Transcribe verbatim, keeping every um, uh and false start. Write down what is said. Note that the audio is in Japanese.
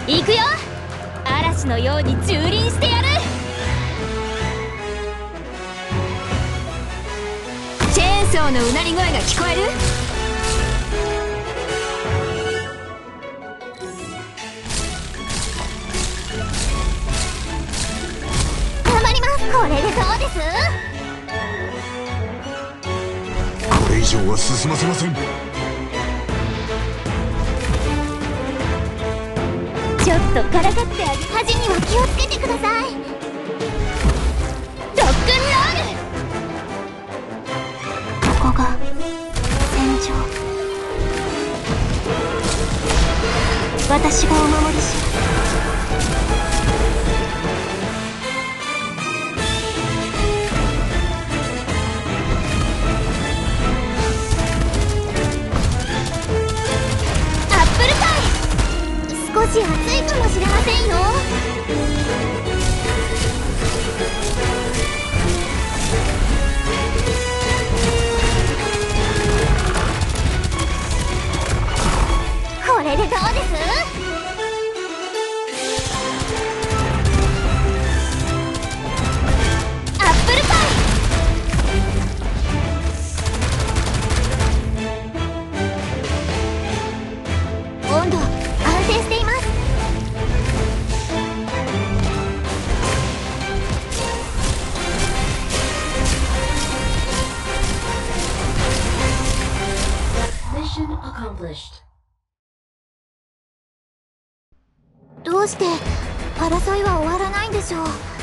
行くよ。嵐のように蹂躙してやる。チェーンソーのうなり声が聞こえる。頑張ります。これでどうです？ これ以上は進ませません。 ちょっとからかってあげ、端には気をつけてください。ロックンロール。ここが戦場。私がお守りします。少し暑いかもしれませんよ。これでどうです？アップルパイ。温度安定しています。どうして争いは終わらないんでしょう。